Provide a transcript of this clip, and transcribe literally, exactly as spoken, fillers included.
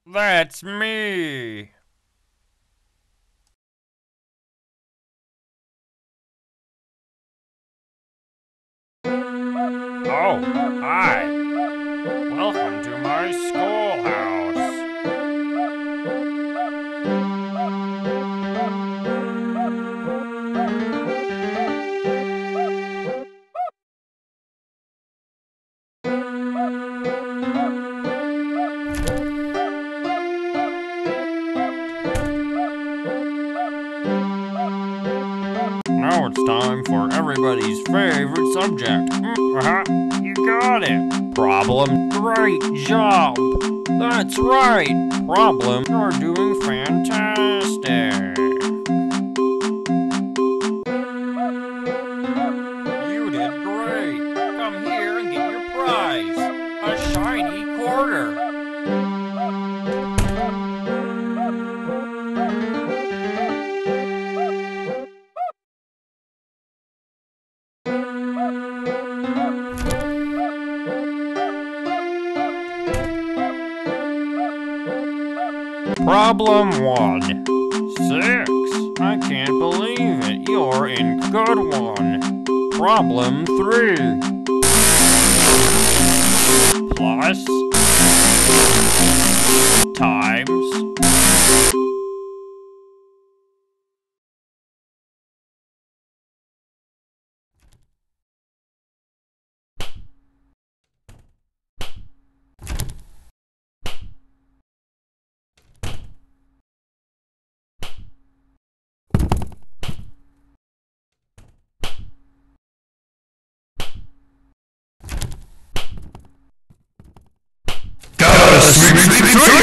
That's me. Oh, hi. Welcome to my schoolhouse. Now it's time for everybody's favorite subject. Uh-huh. You got it. Problem. Great job. That's right. Problem. You're doing fantastic. You did great. Come here and get your prize. A shiny quarter. Problem one. Six. I can't believe it. You're in good one. Problem three. Plus. Times. Sweet, sweet, sweet.